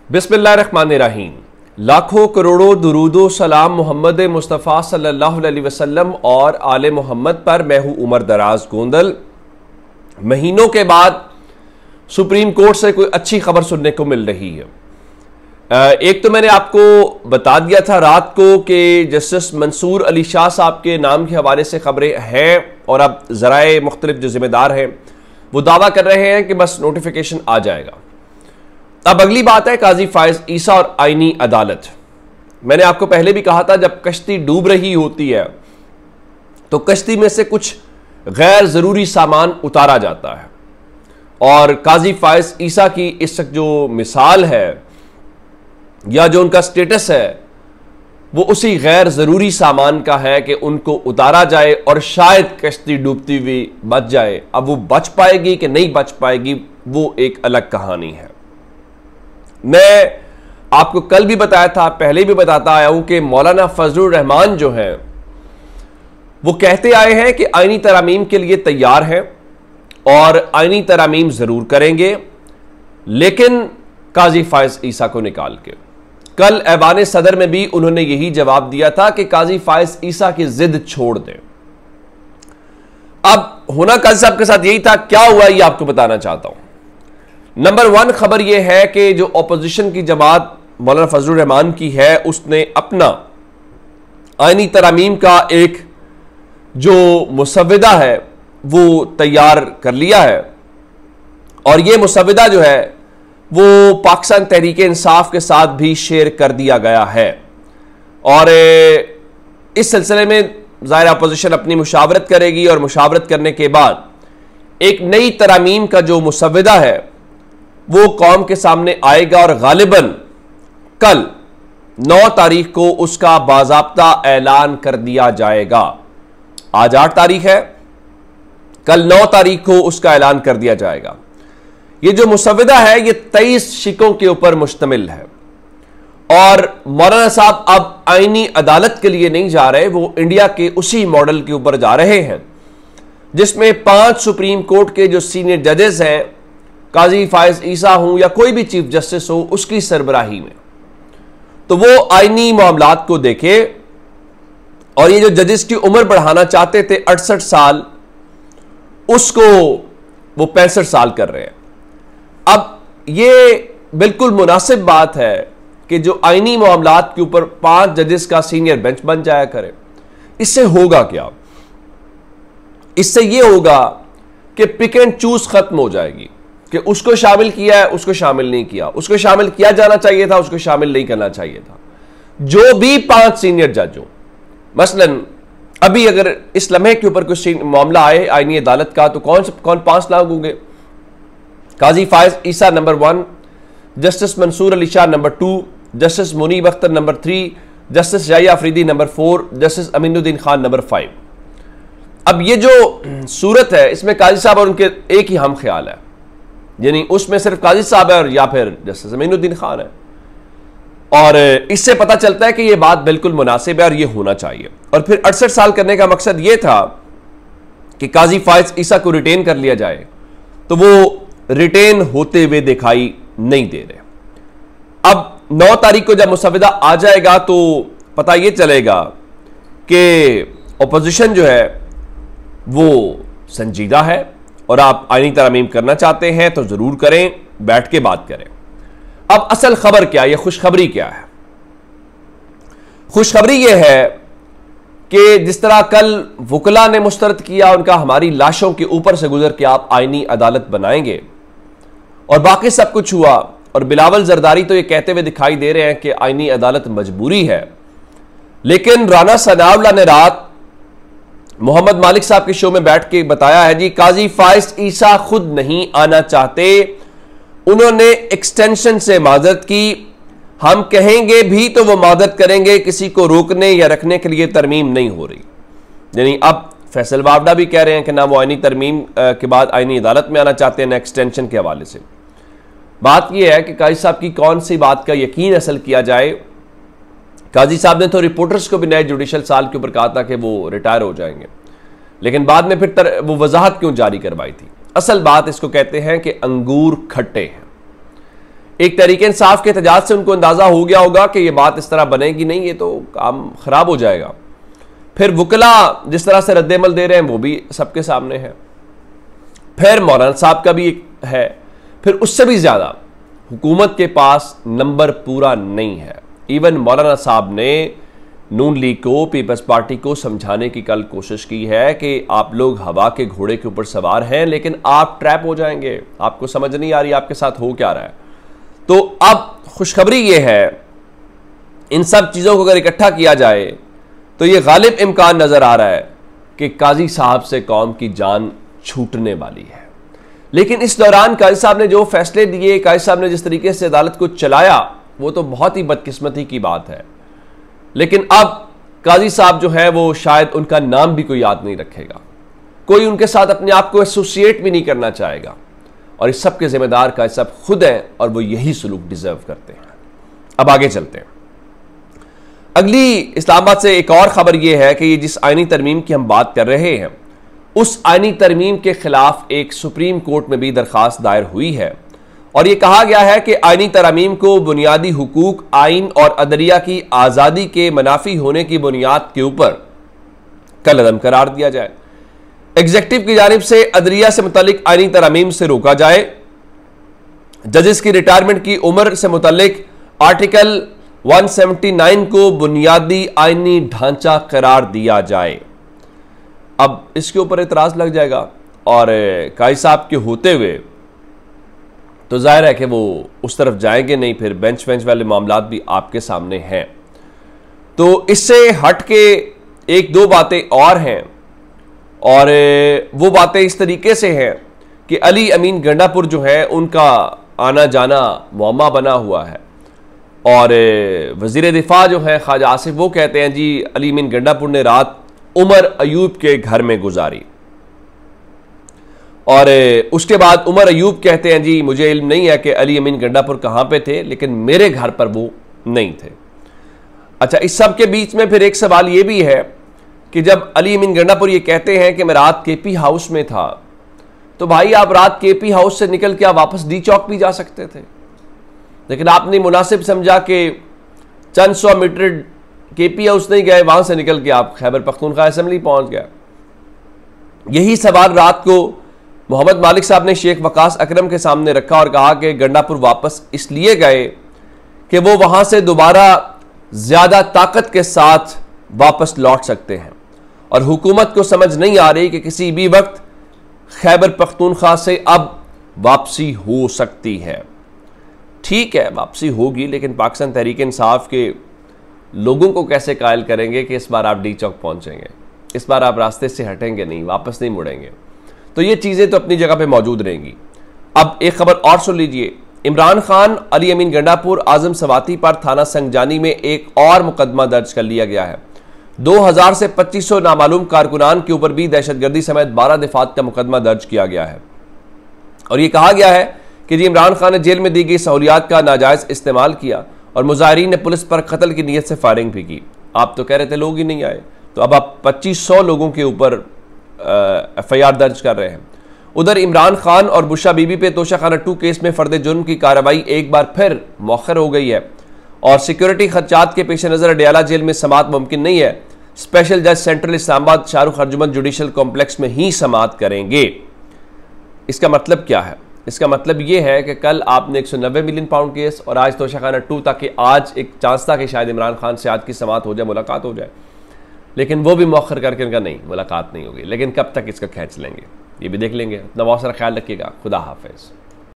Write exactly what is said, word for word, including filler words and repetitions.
बिस्मिल्लाहिर्रहमानिर्रहीम। लाखों करोड़ों दुरूदो सलाम मोहम्मद मुस्तफ़ा सल्लल्लाहु अलैहि वसल्लम और आले मोहम्मद पर। मैं हूँ उमर दराज गोंदल। महीनों के बाद सुप्रीम कोर्ट से कोई अच्छी खबर सुनने को मिल रही है। एक तो मैंने आपको बता दिया था रात को कि जस्टिस मंसूर अली शाह साहब के नाम के हवाले से खबरें हैं और अब ज़राए मुख्तलिफ जो जिम्मेदार हैं वो दावा कर रहे हैं कि बस नोटिफिकेशन आ जाएगा। अब अगली बात है काजी फायज ईसा और आईनी अदालत। मैंने आपको पहले भी कहा था जब कश्ती डूब रही होती है तो कश्ती में से कुछ गैर ज़रूरी सामान उतारा जाता है और काजी फायज ईसा की इस जो मिसाल है या जो उनका स्टेटस है वो उसी गैर ज़रूरी सामान का है कि उनको उतारा जाए और शायद कश्ती डूबती हुई बच जाए। अब वो बच पाएगी कि नहीं बच पाएगी वो एक अलग कहानी है। मैं आपको कल भी बताया था, पहले भी बताता आया हूं कि मौलाना फजल रहमान जो हैं वो कहते आए हैं कि आईनी तरामीम के लिए तैयार हैं और आईनी तरामीम जरूर करेंगे, लेकिन काजी फायज ईसा को निकाल के। कल ऐवान सदर में भी उन्होंने यही जवाब दिया था कि काजी फायज ईसा की जिद छोड़ दें। अब होना काजी साहब के साथ यही था, क्या हुआ ये आपको बताना चाहता हूं। नंबर वन खबर यह है कि जो ऑपोजिशन की जमात मौलाना फजल रहमान की है उसने अपना आईनी तरामीम का एक जो मुसव्विदा है वो तैयार कर लिया है और ये मुसव्विदा जो है वो पाकिस्तान तहरीक इंसाफ के साथ भी शेयर कर दिया गया है और इस सिलसिले में ज़ाहिर अपोजिशन अपनी मुशावरत करेगी और मुशावरत करने के बाद एक नई तरामीम का जो मुसव्विदा है वो कौम के सामने आएगा और गालिबन कल नौ तारीख को उसका बाज़ाब्ता ऐलान कर दिया जाएगा। आज आठ तारीख है, कल नौ तारीख को उसका ऐलान कर दिया जाएगा। ये जो मुसव्विदा है ये तेईस शिकों के ऊपर मुश्तमिल है और मौलाना साहब अब आईनी अदालत के लिए नहीं जा रहे, वो इंडिया के उसी मॉडल के ऊपर जा रहे हैं जिसमें पांच सुप्रीम कोर्ट के जो सीनियर जजेस हैं, काजी फायज ईसा हूं या कोई भी चीफ जस्टिस हो, उसकी सरबराही में तो वो आईनी मामलात को देखे। और ये जो जजेस की उम्र बढ़ाना चाहते थे अड़सठ साल, उसको वो पैंसठ साल कर रहे हैं। अब ये बिल्कुल मुनासिब बात है कि जो आईनी मामलात के ऊपर पांच जजेस का सीनियर बेंच बन जाया करे। इससे होगा क्या? इससे यह होगा कि पिक एंड चूज खत्म हो जाएगी कि उसको शामिल किया है, उसको शामिल नहीं किया, उसको शामिल किया जाना चाहिए था, उसको शामिल नहीं करना चाहिए था। जो भी पांच सीनियर जज हो, मसलन अभी अगर इस लम्हे के ऊपर कुछ मामला आए आईनी अदालत का तो कौन कौन पांच लाख होंगे? Qazi Faez Isa number one, justice Mansoor Ali Shah number two, justice Munib Akhtar number three, justice Yahya Afridi number four, justice Aminuddin Khan number five. अब ये जो सूरत है इसमें काजी साहब और उनके एक ही हम ख्याल है, यानी उसमें सिर्फ काजी साहब है और या फिर जस्टिस अमीनुद्दीन खान है। और इससे पता चलता है कि यह बात बिल्कुल मुनासिब है और यह होना चाहिए। और फिर अड़सठ साल करने का मकसद यह था कि काजी फायज ईसा को रिटेन कर लिया जाए, तो वो रिटेन होते हुए दिखाई नहीं दे रहे। अब नौ तारीख को जब मुसव्विदा आ जाएगा तो पता यह चलेगा कि ऑपोजिशन जो है वो संजीदा है और आप आईनी तरामीम करना चाहते हैं तो जरूर करें, बैठ के बात करें। अब असल खबर क्या है, खुशखबरी क्या है? खुशखबरी यह है कि जिस तरह कल वकला ने मुस्तरद किया उनका हमारी लाशों के ऊपर से गुजर के आप आईनी अदालत बनाएंगे और बाकी सब कुछ हुआ, और बिलावल जरदारी तो ये कहते हुए दिखाई दे रहे हैं कि आईनी अदालत मजबूरी है, लेकिन राना सनाउल्लाह ने रात मोहम्मद मालिक साहब के शो में बैठ के बताया है जी काजी फायज ईसा खुद नहीं आना चाहते, उन्होंने एक्सटेंशन से माजरत की, हम कहेंगे भी तो वो माजरत करेंगे, किसी को रोकने या रखने के लिए तरमीम नहीं हो रही। यानी अब फैसल वावडा भी कह रहे हैं कि ना वो आईनी तरमीम के बाद आईनी अदालत में आना चाहते हैं ना एक्सटेंशन के हवाले से। बात यह है कि काजी साहब की कौन सी बात का यकीन असल किया जाए। काजी साहब ने तो रिपोर्टर्स को भी नए जुडिशल साल के ऊपर कहा था कि वो रिटायर हो जाएंगे, लेकिन बाद में फिर तर, वो वजाहत क्यों जारी करवाई थी? असल बात इसको कहते हैं कि अंगूर खट्टे हैं। एक तरीके इंसाफ के एहतजाज से उनको अंदाजा हो गया होगा कि ये बात इस तरह बनेगी नहीं, ये तो काम खराब हो जाएगा। फिर वकला जिस तरह से रद्देमल दे रहे हैं वो भी सबके सामने है, फिर मौलाना साहब का भी है, फिर उससे भी ज्यादा हुकूमत के पास नंबर पूरा नहीं है। इवन मौलाना साहब ने नून लीग को, पीपल्स पार्टी को समझाने की कल कोशिश की है कि आप लोग हवा के घोड़े के ऊपर सवार हैं, लेकिन आप ट्रैप हो जाएंगे, आपको समझ नहीं आ रही आपके साथ हो क्या रहा है। तो अब खुशखबरी ये है, इन सब चीज़ों को अगर इकट्ठा किया जाए तो ये गालिब इम्कान नज़र आ रहा है कि काजी साहब से कौम की जान छूटने वाली है। लेकिन इस दौरान काजी साहब ने जो फैसले दिए, काजी साहब ने जिस तरीके से अदालत को चलाया, वो तो बहुत ही बदकिस्मती की बात है। लेकिन अब काजी साहब जो है वो शायद उनका नाम भी कोई याद नहीं रखेगा, कोई उनके साथ अपने आप को एसोसिएट भी नहीं करना चाहेगा, और इस सब के जिम्मेदार काजी साहब खुद हैं और वो यही सलूक डिजर्व करते हैं। अब आगे चलते हैं। अगली इस्लामाबाद से एक और खबर यह है कि ये जिस आईनी तरमीम की हम बात कर रहे हैं, उस आईनी तरमीम के खिलाफ एक सुप्रीम कोर्ट में भी दरखास्त दायर हुई है, और यह कहा गया है कि आईनी तरमीम को बुनियादी हुकूक, आइन और अदलिया की आज़ादी के मुनाफी होने की बुनियाद के ऊपर कलअदम करार दिया जाए, एग्जेक्टिव की जानिब से अदलिया से मुतल्लिक आईनी तरमीम से रोका जाए, जजेस की रिटायरमेंट की उम्र से मुतल्लिक आर्टिकल एक सौ उन्यासी को बुनियादी आईनी ढांचा करार दिया जाए। अब इसके ऊपर एतराज लग जाएगा, और काजी साहब के होते हुए तो जाहिर है कि वो उस तरफ जाएंगे नहीं, फिर बेंच वेंच वाले मामलात भी आपके सामने हैं। तो इससे हट के एक दो बातें और हैं, और वो बातें इस तरीके से हैं कि अली अमीन गंडापुर जो है उनका आना जाना मुअम्मा बना हुआ है, और वज़ीर दिफा जो है ख्वाजा आसिफ, वो कहते हैं जी अली अमीन गंडापुर ने रात उमर अयूब के घर में गुजारी, और उसके बाद उमर अयूब कहते हैं जी मुझे इल्म नहीं है कि अली अमीन गंडापुर कहाँ पे थे, लेकिन मेरे घर पर वो नहीं थे। अच्छा, इस सब के बीच में फिर एक सवाल ये भी है कि जब अली अमीन गंडापुर ये कहते हैं कि मैं रात केपी हाउस में था, तो भाई आप रात केपी हाउस से निकल के आप वापस डी चौक भी जा सकते थे, लेकिन आपने मुनासिब समझा कि चंद सौ मीटर केपी हाउस नहीं गए, वहां से निकल के आप खैबर पख्तूनख्वा असेंबली पहुंच गए। यही सवाल रात को मोहम्मद मालिक साहब ने शेख वकास अकरम के सामने रखा और कहा कि गंडापुर वापस इसलिए गए कि वो वहां से दोबारा ज्यादा ताकत के साथ वापस लौट सकते हैं, और हुकूमत को समझ नहीं आ रही कि किसी भी वक्त खैबर पख्तूनख्वा से अब वापसी हो सकती है। ठीक है, वापसी होगी, लेकिन पाकिस्तान तहरीक इंसाफ के लोगों को कैसे कायल करेंगे कि इस बार आप डी चौक पहुंचेंगे, इस बार आप रास्ते से हटेंगे नहीं, वापस नहीं मुड़ेंगे। तो ये चीज़ें तो अपनी जगह पे मौजूद रहेंगी। अब एक खबर और सुन लीजिए। इमरान खान, अली अमीन गंडापुर, आजम सवाती पर थाना संगजानी में एक और मुकदमा दर्ज कर लिया गया है। दो हज़ार से पच्चीस सौ नामालूम कारकुनान के ऊपर भी दहशतगर्दी समेत बारह दफात का मुकदमा दर्ज किया गया है, और ये कहा गया है कि जी इमरान खान ने जेल में दी गई सहूलियात का नाजायज़ इस्तेमाल किया, और मुजाहिरीन ने पुलिस पर कत्ल की नीयत से फायरिंग भी की। आप तो कह रहे थे लोग ही नहीं आए, तो अब आप पच्चीस सौ लोगों के ऊपर एफ आई आर दर्ज कर रहे हैं। उधर इमरान खान और बुशा बीबी पे तोशाखाना टू केस में फर्द जुर्म की कार्रवाई एक बार फिर मौखर हो गई है, और सिक्योरिटी खर्चात के पेश नज़र अडयाला जेल में समात मुमकिन नहीं है। स्पेशल जज central Islamabad Shahrukh Arjumand judicial complex में ही समात करेंगे। इसका मतलब क्या है? इसका मतलब यह है कि कल आपने एक सौ नब्बे मिलियन पाउंड केस, और आज तोशाखाना टू, ताकि आज एक चांस था कि शायद इमरान खान से आज की समात हो जाए, मुलाकात हो जाए, लेकिन वो भी मौखर करके उनका नहीं, मुलाकात नहीं होगी। लेकिन कब तक इसका खींच लेंगे ये भी देख लेंगे। अपना बहुत सारा ख्याल रखिएगा। खुदा हाफिज़।